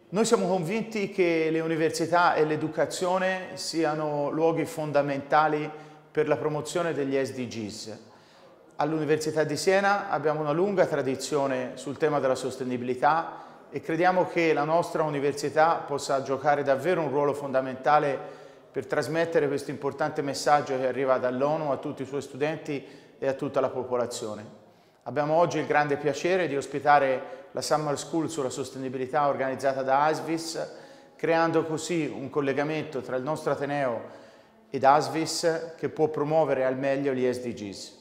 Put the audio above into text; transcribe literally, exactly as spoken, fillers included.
Noi siamo convinti che le università e l'educazione siano luoghi fondamentali per la promozione degli S D Gs. All'Università di Siena abbiamo una lunga tradizione sul tema della sostenibilità e crediamo che la nostra università possa giocare davvero un ruolo fondamentale per trasmettere questo importante messaggio che arriva dall'ONU a tutti i suoi studenti e a tutta la popolazione. Abbiamo oggi il grande piacere di ospitare la Summer School sulla sostenibilità organizzata da ASVIS, creando così un collegamento tra il nostro Ateneo ed ASVIS che può promuovere al meglio gli S D Gs.